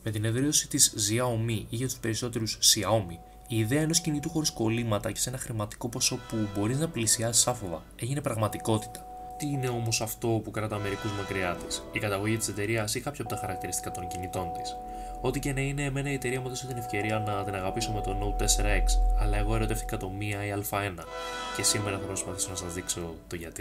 Με την εδραίωση της Xiaomi ή για τους περισσότερους Xiaomi, η ιδέα ενός κινητού χωρίς κολλήματα και σε ένα χρηματικό ποσό που μπορείς να πλησιάσεις άφοβα έγινε πραγματικότητα. Τι είναι όμως αυτό που κρατά μερικούς μακριά της? Η καταγωγή της εταιρείας ή κάποια από τα χαρακτηριστικά των κινητών της? Ό,τι και να είναι, εμένα η εταιρεία μου έδωσε την ευκαιρία να την αγαπήσω με το Note 4X, αλλά εγώ ερωτεύτηκα το Mi Α1 και σήμερα θα προσπαθήσω να σας δείξω το γιατί.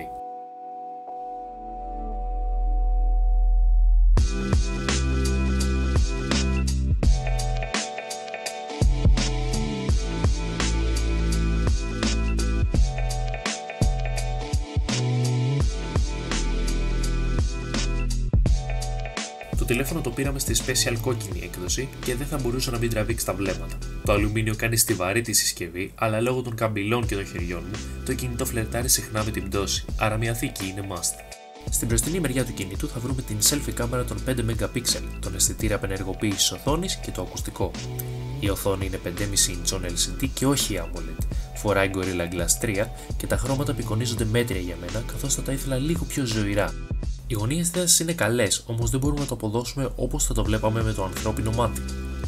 Το τηλέφωνο το πήραμε στη special κόκκινη έκδοση και δεν θα μπορούσε να μην τραβήξει τα βλέμματα. Το αλουμίνιο κάνει στιβαρή τη συσκευή, αλλά λόγω των καμπυλών και των χεριών μου, το κινητό φλερτάρει συχνά με την πτώση, άρα μια θήκη είναι must. Στην μπροστινή μεριά του κινητού θα βρούμε την selfie κάμερα των 5 MP, τον αισθητήρα απενεργοποίησης οθόνης και το ακουστικό. Η οθόνη είναι 5,5 inch LCD και όχι AMOLED. Φοράει Gorilla Glass 3 και τα χρώματα απεικονίζονται μέτρια για μένα, καθώς θα τα ήθελα λίγο πιο ζωηρά. Οι γωνίες εστίασης είναι καλές, όμως δεν μπορούμε να το αποδώσουμε όπως θα το βλέπαμε με το ανθρώπινο μάτι.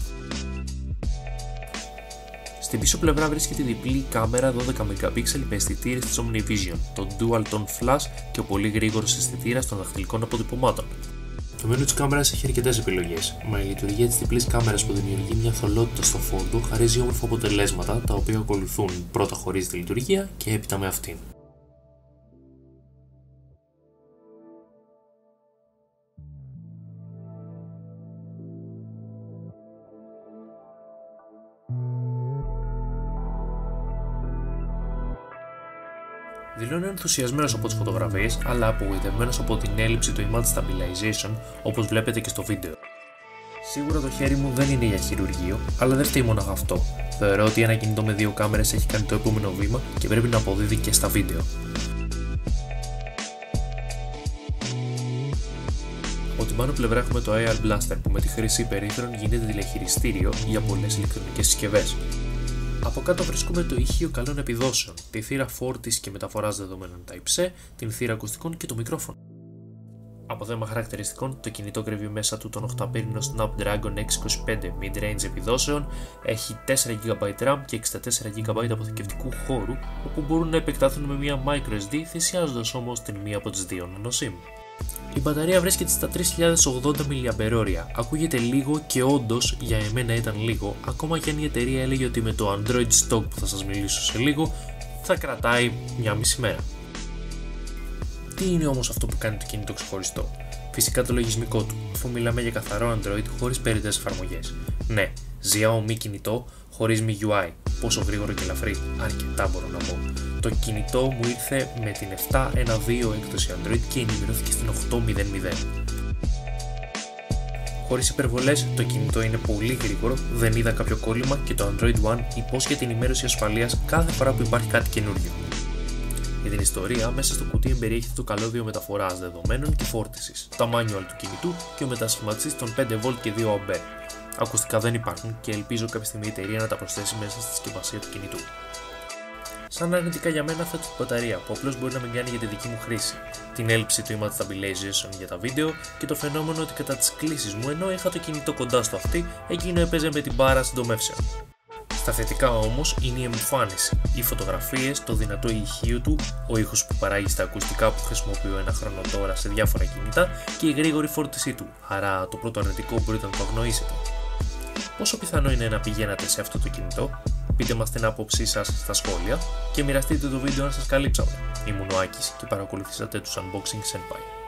Στην πίσω πλευρά βρίσκεται η διπλή κάμερα 12 MP με αισθητήρες της OmniVision, το Dual Tone Flash και ο πολύ γρήγορος αισθητήρας των δαχτυλικών αποτυπωμάτων. Το μενού της κάμερας έχει αρκετές επιλογές, μα η λειτουργία της διπλής κάμερας που δημιουργεί μια θολότητα στο φόντο χαρίζει όμορφα αποτελέσματα, τα οποία ακολουθούν πρώτα χωρίς τη λειτουργία και έπειτα με αυτήν. Δηλώνω ενθουσιασμένος από τις φωτογραφίες, αλλά απογοητευμένος από την έλλειψη του image stabilization, όπως βλέπετε και στο βίντεο. Σίγουρα το χέρι μου δεν είναι για χειρουργείο, αλλά δεν φταίει μόνο αυτό. Θεωρώ ότι ένα κινητό με δύο κάμερες έχει κάνει το επόμενο βήμα και πρέπει να αποδίδει και στα βίντεο. Από την πάνω πλευρά έχουμε το AR Blaster που με τη χρήση υπερήθρων γίνεται τηλεχειριστήριο για πολλές ηλεκτρονικές συσκευές. Από κάτω βρίσκουμε το ηχείο καλών επιδόσεων, τη θύρα φόρτισης και μεταφοράς δεδομένων Type-C, την θύρα ακουστικών και το μικρόφωνο. Από θέμα χαρακτηριστικών, το κινητό κρύβει μέσα του τον 8πύρινο Snapdragon 625 mid-range επιδόσεων, έχει 4GB RAM και 64GB αποθηκευτικού χώρου, όπου μπορούν να επεκταθούν με μια microSD, θυσιάζοντας όμως την μία από τις δύο nano SIM. Η μπαταρία βρίσκεται στα 3080 mAh. Ακούγεται λίγο και όντως για εμένα ήταν λίγο, ακόμα και αν η εταιρεία έλεγε ότι με το Android Stock που θα σας μιλήσω σε λίγο θα κρατάει μια μισή μέρα. Τι είναι όμως αυτό που κάνει το κινητό ξεχωριστό? Φυσικά το λογισμικό του, αφού μιλάμε για καθαρό Android χωρίς περιττές εφαρμογές. Ναι, Xiaomi κινητό χωρίς MIUI. Πόσο γρήγορο και ελαφρύ, αρκετά μπορώ να πω. Το κινητό μου ήρθε με την 7.1.2 έκδοση Android και ενημερώθηκε στην 8.0.0. Χωρίς υπερβολές, το κινητό είναι πολύ γρήγορο, δεν είδα κάποιο κόλλημα και το Android One υπόσχεται ενημέρωση ασφαλείας κάθε φορά που υπάρχει κάτι καινούριο. Για την ιστορία, μέσα στο κουτί εμπεριέχεται το καλώδιο μεταφοράς δεδομένων και φόρτισης, τα manual του κινητού και ο μετασχηματιστής των 5V και 2A. Ακουστικά δεν υπάρχουν και ελπίζω κάποια στιγμή η εταιρεία να τα προσθέσει μέσα στη συσκευασία του κινητού. Σαν αρνητικά για μένα θέτω την μπαταρία, που απλώς μπορεί να μην κάνει για τη δική μου χρήση, την έλλειψη του image stabilization για τα βίντεο και το φαινόμενο ότι κατά τις κλήσεις μου, ενώ είχα το κινητό κοντά στο αυτί, εκείνο έπαιζε με την μπάρα συντομεύσεων. Στα θετικά όμως είναι η εμφάνιση, οι φωτογραφίες, το δυνατό ηχείο του, ο ήχος που παράγει στα ακουστικά που χρησιμοποιώ ένα χρόνο τώρα σε διάφορα κινητά και η γρήγορη φόρτισή του, άρα το πρώτο αρνητικό μπορείτε να το αγνοήσετε. Πόσο πιθανό είναι να πηγαίνατε σε αυτό το κινητό? Πείτε μας την άποψή σας στα σχόλια και μοιραστείτε το βίντεο αν σας καλύψαμε. Ήμουν ο Άκης και παρακολουθήσατε τους Unboxing Senpai.